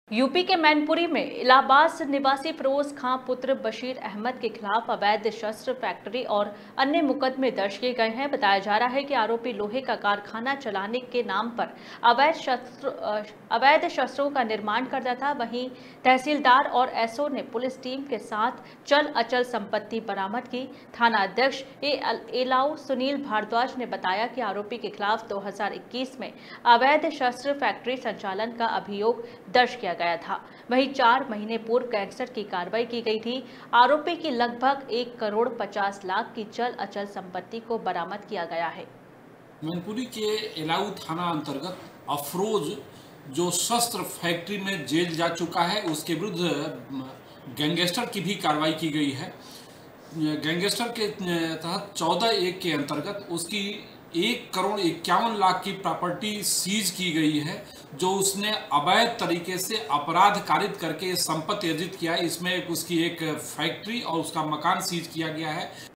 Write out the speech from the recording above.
UP के मैनपुरी में इलाहाबाद निवासी फिरोज खां पुत्र बशीर अहमद के खिलाफ अवैध शस्त्र फैक्ट्री और अन्य मुकदमे दर्ज किए गए हैं। बताया जा रहा है कि आरोपी लोहे का कारखाना चलाने के नाम पर अवैध शस्त्रों का निर्माण करता था। वहीं तहसीलदार और एसओ ने पुलिस टीम के साथ चल अचल संपत्ति बरामद की। थाना अध्यक्ष एलाऊ सुनील भारद्वाज ने बताया कि आरोपी के खिलाफ 2021 में अवैध शस्त्र फैक्ट्री संचालन का अभियोग दर्ज किया गया था। वहीं 4 महीने पूर्व गैंगस्टर की कार्रवाई की गई थी। आरोपी की लगभग 1,50,00,000 की चल अचल संपत्ति को बरामद किया गया है। मैनपुरी के एलाऊ थाना अंतर्गत अफरोज जो शस्त्र फैक्ट्री में जेल जा चुका है, उसके विरुद्ध गैंगस्टर की भी कार्रवाई की गई है। गैंगस्टर के तहत 14(1) के अंतर्गत उसकी 1,51,00,000 की प्रॉपर्टी सीज की गई है, जो उसने अवैध तरीके से अपराध कारित करके संपत्ति अर्जित किया है। इसमें उसकी एक फैक्ट्री और उसका मकान सीज किया गया है।